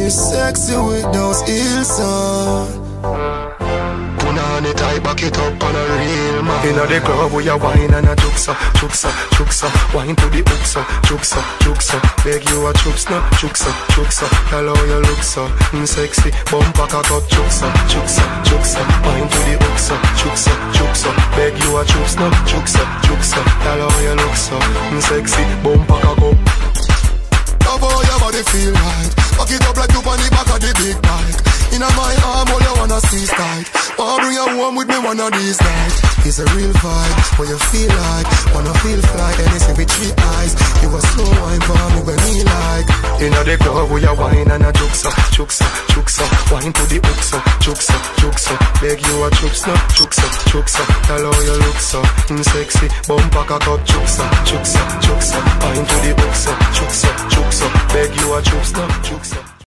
me sexy with those heels on. Punani tight, back it up on a real man. Inna the club we a wine and a juksa, juksa, juksa. Wine to the hooksa, juksa, juksa. Beg you a juksa, juksa, juksa. Tell how you look so, sexy. Bumper cock up, juksa, juksa, juksa. Wine to the hooksa, juksa, juksa. Beg you a juksa, juksa, juksa. Tell how you look so, sexy. Bumper cock up. Love how your body feel right. Back it up like you on the back of the big bike. Inna my arm, all you wanna see is tight. Wanna bring you home with me one of these nights. It's a real vibe, what you feel like. Wanna feel fly, anything with 3 eyes. You a slow wine for me when me like. Inna the club we a wine and a juksa, juksa, juksa. Wine to the hooksa, juksa, juksa. Beg you a juksa, juksa, juksa. Tell how you look so, sexy. Bumper cock up, juksa, juksa, juksa. Wine to the hooksa, juksa, juksa. Beg you a juksa, juksa.